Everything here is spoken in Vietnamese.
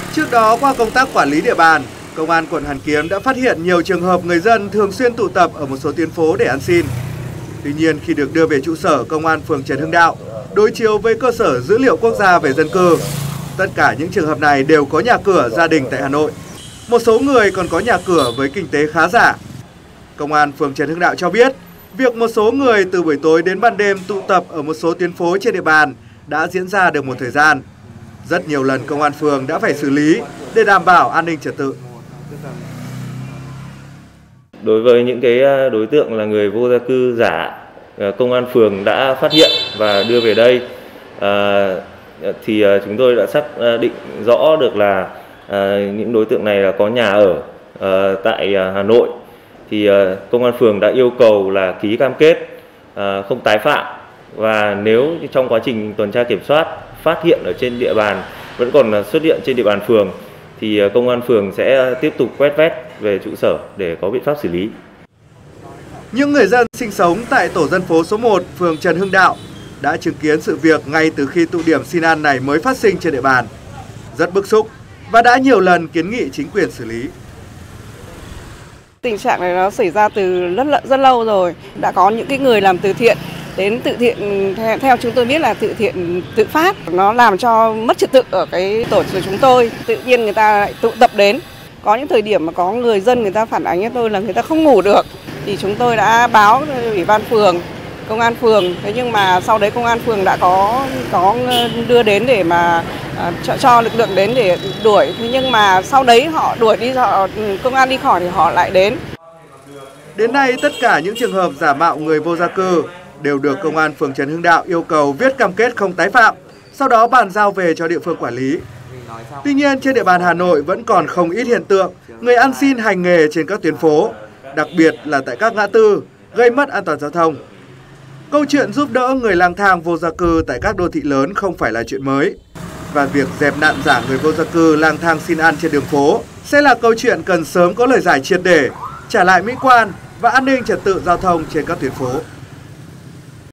Trước đó, qua công tác quản lý địa bàn, Công an quận Hoàn Kiếm đã phát hiện nhiều trường hợp người dân thường xuyên tụ tập ở một số tuyến phố để ăn xin. Tuy nhiên, khi được đưa về trụ sở Công an phường Trần Hưng Đạo, đối chiếu với cơ sở dữ liệu quốc gia về dân cư, tất cả những trường hợp này đều có nhà cửa gia đình tại Hà Nội. Một số người còn có nhà cửa với kinh tế khá giả. Công an phường Trần Hưng Đạo cho biết, việc một số người từ buổi tối đến ban đêm tụ tập ở một số tuyến phố trên địa bàn đã diễn ra được một thời gian. Rất nhiều lần công an phường đã phải xử lý để đảm bảo an ninh trật tự. Đối với những cái đối tượng là người vô gia cư giả, công an phường đã phát hiện và đưa về đây, thì chúng tôi đã xác định rõ được là những đối tượng này là có nhà ở tại Hà Nội. Thì công an phường đã yêu cầu là ký cam kết không tái phạm, và nếu trong quá trình tuần tra kiểm soát phát hiện ở trên địa bàn vẫn còn xuất hiện trên địa bàn phường thì công an phường sẽ tiếp tục quét vét về trụ sở để có biện pháp xử lý. Những người dân sinh sống tại tổ dân phố số 1, phường Trần Hưng Đạo đã chứng kiến sự việc ngay từ khi tụ điểm xin ăn này mới phát sinh trên địa bàn. Rất bức xúc và đã nhiều lần kiến nghị chính quyền xử lý. Tình trạng này nó xảy ra từ rất lâu rồi. Đã có những cái người làm từ thiện đến từ thiện, theo chúng tôi biết là từ thiện tự phát, nó làm cho mất trật tự ở cái tổ của chúng tôi. Tự nhiên người ta lại tụ tập đến. Có những thời điểm mà có người dân người ta phản ánh với tôi là người ta không ngủ được, thì chúng tôi đã báo ủy ban phường, công an phường. Thế nhưng mà sau đấy công an phường đã có đưa đến để mà cho lực lượng đến để đuổi. Thế nhưng mà sau đấy họ đuổi đi, công an đi khỏi thì họ lại đến. Đến nay, tất cả những trường hợp giả mạo người vô gia cư đều được Công an phường Trần Hưng Đạo yêu cầu viết cam kết không tái phạm, sau đó bàn giao về cho địa phương quản lý. Tuy nhiên, trên địa bàn Hà Nội vẫn còn không ít hiện tượng người ăn xin hành nghề trên các tuyến phố, đặc biệt là tại các ngã tư, gây mất an toàn giao thông. Câu chuyện giúp đỡ người lang thang vô gia cư tại các đô thị lớn không phải là chuyện mới. Và việc dẹp nạn giả người vô gia cư lang thang xin ăn trên đường phố sẽ là câu chuyện cần sớm có lời giải triệt để, trả lại mỹ quan và an ninh trật tự giao thông trên các tuyến phố.